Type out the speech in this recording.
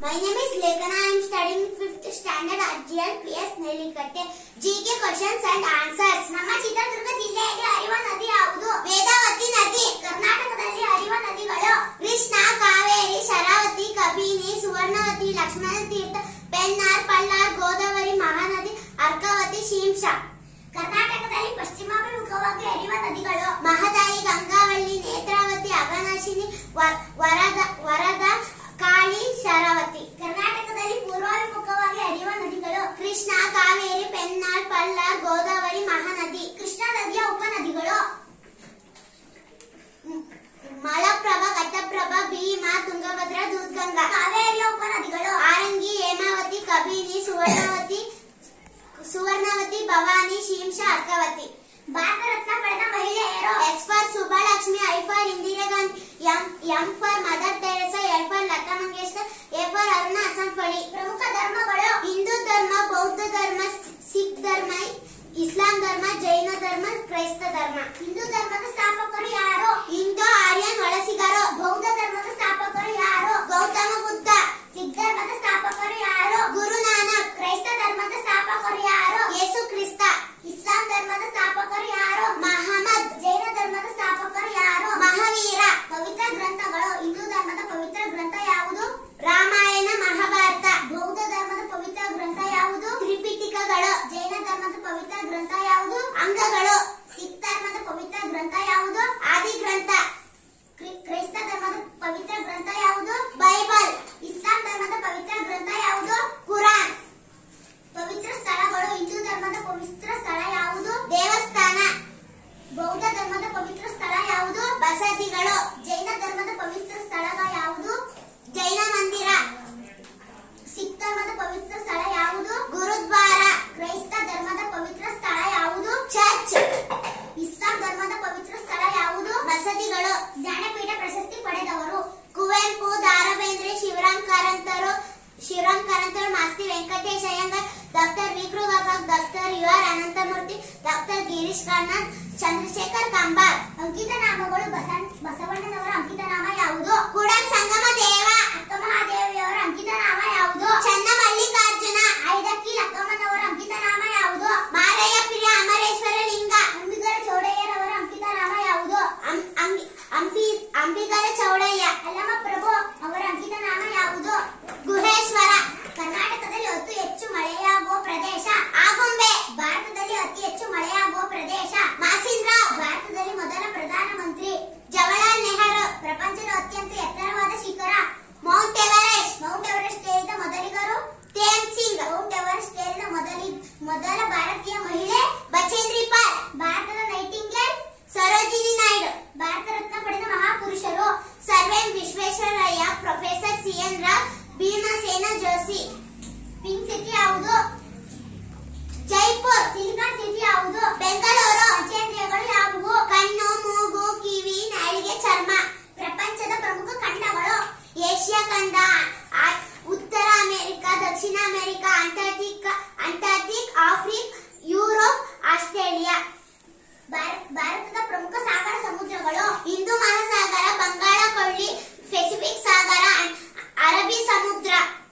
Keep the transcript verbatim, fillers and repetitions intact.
My name is Lekana. I am studying fifth standard at G L P S Nelikatte. G K questions and answers. ನಮ್ಮ ಚಿತ್ರದುರ್ಗ ಜಿಲ್ಲೆಯಲ್ಲಿ ಹರಿಯುವ ನದಿ ಯಾವುದು? ವೇದಾವತಿ ನದಿ. ಕರ್ನಾಟಕದಲ್ಲಿ ಹರಿಯುವ ನದಿಗಳು ಕೃಷ್ಣ, ಕಾವೇರಿ, ಶರಾವತಿ, ಕಬಿನಿ, ಸುವರ್ಣವತಿ, ಲಕ್ಷ್ಮಣ ತೀರ್ಥ, ಪೆನ್ನಾರ್, ಪಲ್ಲಾರ್, ಗೋದಾವರಿ, ಮಹಾನದಿ, ಅರ್ಕಾವತಿ, ಶಿಂಷಾ. ಕರ್ನಾಟಕದಲ್ಲಿ ಪಶ್ಚಿಮಾಭಿಮುಖವಾಗಿ ಹರಿಯುವ ನದಿಗಳು ಮಹದಾಯಿ, ಗಂಗಾವಳಿ, ನೇತ್ರಾವತಿ, ಅಘನಾಶಿನಿ, ವರದ ವರದ ಕಾಳಿ, ಶರಾವತಿ. ಕರ್ನಾಟಕದಲ್ಲಿ ಪೂರ್ವಾಭಿಮುಖವಾಗಿ ಹರಿಯುವ ನದಿಗಳು ಕೃಷ್ಣ, ಕಾವೇರಿ, ಪೆನ್ನಾರ್, ಪಲ್ಲಾರ್, ಗೋದಾವರಿ, ಮಹಾನದಿ. ಕೃಷ್ಣಾ ನದಿಯ ಉಪನದಿಗಳು ಮಲಪ್ರಭಾ, ಘಟಪ್ರಭಾ, ಭೀಮಾ, ತುಂಗಭದ್ರಾ, ದೂದ್ಗಂಗಾ. ಕಾವೇರಿಯ ಉಪನದಿಗಳು ಆರಂಗಿ, ಹೇಮಾವತಿ, ಕಬಿನಿ, ಸುವರ್ಣವತಿ ಸುವರ್ಣವತಿ, ಭವಾನಿ, ಶಿಂಷಾ, ಅರ್ಕಾವತಿ. ಭಾರತ ರತ್ನ ಪಡೆದ ಮಹಿಳೆಯರು S for Subbulakshmi, I for Indira Gandhi, M M for mother Teresa, L for Lata Mangeshkar, A for Aruna Asaf Ali. ಪ್ರಮುಖ ಧರ್ಮಗಳು ಹಿಂದೂ ಧರ್ಮ, ಬೌದ್ಧ ಧರ್ಮ, ಸಿಖ್ ಧರ್ಮ, ಇಸ್ಲಾಂ ಧರ್ಮ, ಜೈನ ಧರ್ಮ, ಕ್ರೈಸ್ತ ಧರ್ಮ. ಹಿಂದೂ ಧರ್ಮದ ಸ್ಥಾಪಕರು ಯಾರು? ಇಂಡೋ ಆರ್ಯನ್ ವಲಸಿಗರು. ಬೌದ್ಧ ಧರ್ಮದ ಸ್ಥಾಪಕರು ಯಾರು? ಗೌತಮ ಬುದ್ಧ. ಸಿಖ್ ಧರ್ಮದ ಸ್ಥಾಪಕರು ಯಾರು? ಗುರು ನಾನಕ್. ಕ್ರೈಸ್ತ ಧರ್ಮದ ಸ್ಥಾಪಕರು ಯಾರು? ಯೇಸು ಕ್ರಿಸ್ತ. ಇಸ್ಲಾಂ ಧರ್ಮದ ಸ್ಥಾಪಕರು ಯಾರು? ಮಹಮ್ಮದ್. ಜೈನ ಧರ್ಮದ ಸ್ಥಾಪಕರು ಯಾರು? ಮಹಾವೀರ. ಪವಿತ್ರ ಗ್ರಂಥಗಳು ಹಿಂದೂ ಧರ್ಮದ ಪವಿತ್ರ ಗ್ರಂಥ ಯಾವುದು? ರಾಮಾಯಣ, ಮಹಾಭಾರತ. ಬೌದ್ಧ ಧರ್ಮದ ಪವಿತ್ರ ಗ್ರಂಥ ಯಾವುದು? ತ್ರಿಪಿಟಕಗಳು. ಜೈನ ಧರ್ಮದ ಪವಿತ್ರ ಗ್ರಂಥ ಯಾವುದು? ಅಂಗಗಳು. ಸಿಖ್ ಧರ್ಮದ ಪವಿತ್ರ ಗ್ರಂಥ ಯಾವುದು? ಆದಿ ಗ್ರಂಥ. ಕ್ರೈಸ್ತ ಧರ್ಮದ ಪವಿತ್ರ ಗ್ರಂಥ ಯಾವುದು? ಬೈಬಲ್. ಇಸ್ಲಾಂ ಧರ್ಮದ ಪವಿತ್ರ ಗ್ರಂಥ ಯಾವುದು? ಕುರಾನ್. ಪವಿತ್ರ ಸ್ಥಳಗಳು ಹಿಂದೂ ಧರ್ಮದ ಪವಿತ್ರ ಸ್ಥಳ ಯಾವುದು? ದೇವಸ್ಥಾನ. ಬೌದ್ಧ ಧರ್ಮದ ಪವಿತ್ರ ಸ್ಥಳ ಯಾವುದು? ಬಸದಿಗಳು. ಜೈನ ಧರ್ಮದ ಪವಿತ್ರ ಸ್ಥಳ ಯಾವುದು? ಜೈನ ಮಂದಿರ. ಸಿಖ್ ಧರ್ಮದ ಪವಿತ್ರ ಸ್ಥಳ ಯಾವುದು? ಗುರುದ್ವಾರ. ಕ್ರೈಸ್ತ ಧರ್ಮದ ಪವಿತ್ರ ಸ್ಥಳ ಯಾವುದು? ಚರ್ಚ್. ಇಸ್ಲಾಂ ಧರ್ಮದ ಪವಿತ್ರ ಸ್ಥಳ ಯಾವುದು? ಬಸದಿಗಳು. ಜ್ಞಾನಪೀಠ ಪ್ರಶಸ್ತಿ ಪಡೆದವರು ಕುವೆಂಪು, ದ ರಾ ಬೇಂದ್ರೆ, ಶಿವರಾಮ್ ಕಾರಂತರು ಶಿವರಾಮ್ ಕಾರಂತರು Masti Venkatesh Iyengar, doctor V Krupakar, doctor U R Ananthamurthy, doctor Girish Karnad, Chandrashekhar Kambar. ಅಂಕಿತ ನಾಮಗಳು ಬಸವಣ್ಣನವರ ಅಂಕಿತ ನಾಮ ಯಾವುದು? ಕೂಡಲ್ ಸಂಗಮ ದೇವ. ಅಕ್ಕ ಮಹಾದೇವಿಯವರ ಅಂಕಿತ ನಾಮ ಯಾವುದು? ಚನ್ನ ಮಲ್ಲಿಕಾರ್ಜುನ. ಐದಕ್ಕಿ ಲಕ್ಕಮ್ಮನವರ ಅಂಕಿತ ನಾಮ ಯಾವುದು? ಮಾರಯ್ಯ ಪ್ರಿಯ ಅಮರೇಶ್ವರ ಲಿಂಗ. ಅಂಬಿಗರ ಚೌಡಯ್ಯರವರ ಅಂಕಿತ ನಾಮ ಯಾವುದು? ಅಂಬಿಗರ ಚೌಡಯ್ಯ. ಅಲ್ಲಮ ಪ್ರಭು ಅವರ ಅಂಕಿತ ನಾಮ ಯಾವುದು? ಗುಹೇಶ್ವರ. ಕರ್ನಾಟಕದಲ್ಲಿ ಅತಿ ಹೆಚ್ಚು ಮಳೆಯಾಗುವ ಪ್ರದೇಶ ಆಗುಂಬೆ. ಭಾರತದಲ್ಲಿ ಅತಿ ಹೆಚ್ಚು ಮಳೆಯಾಗುವ ಪ್ರದೇಶ ಮಾಸಿನ್ರಾವ್. ಭಾರತದಲ್ಲಿ ಮೊದಲ ಪ್ರಧಾನಮಂತ್ರಿ ಜವಾಹರಲಾಲ್ ನೆಹರು. ಪ್ರಪಂಚದ ಅತ್ಯಂತ ಎತ್ತರವಾದ ಶಿಖರ ಮೌಂಟ್ ಎವರೆಸ್ಟ್. ಮೌಂಟ್ ಎವರೆಸ್ಟ್ ಏರಿದ ಮೊದಲಿಗರು ತೇಮ್ ಸಿಂಗ್. ಮೌಂಟ್ ಎವರೆಸ್ಟ್ ಏರಿದ ಮೊದಲಿ ಮೊದಲ ಭಾರತೀಯ ಮಹಿಳೆ ಬಚೇಂದ್ರಿ ಪಾಲ್. ಭಾರತದ ನೈಟಿಂಗೇಲ್ ಸರೋಜಿನಿ ನಾಯ್ಡು. ಭಾರತ ರತ್ನ ಪಡೆದ ಮಹಾಪುರುಷರು sir M Visvesvaraya, professor C N Rao, Bhimsen Joshi. Pink city ಯಾವುದು? ಜೈಪುರ್. ಸಿಲಿಕಾನ್ ಸಿಟಿ ಯಾವುದು? ಬೆಂಗಳೂರು. ಪಂಚೇಂದ್ರಿಯಗಳು ಯಾವುವು? ಕಣ್ಣು, ಮೂಗು, ಕಿವಿ, ನಾಲಿಗೆ, ಚರ್ಮ. ಪ್ರಪಂಚದ ಪ್ರಮುಖ ಖಂಡಗಳು ಏಷ್ಯಾ ಖಂಡ, ಉತ್ತರ ಅಮೆರಿಕ, ದಕ್ಷಿಣ America, Antarctic Antarctic Africa, Europe, Australia. ಭಾರತದ ಪ್ರಮುಖ ಸಾಗರ ಸಮುದ್ರಗಳು ಹಿಂದೂ ಮಹಾಸಾಗರ, ಬಂಗಾಳ ಕೊಲ್ಲಿ, ಪೆಸಿಫಿಕ್ ಸಾಗರ, ಅರಬ್ಬಿ ಸಮುದ್ರ.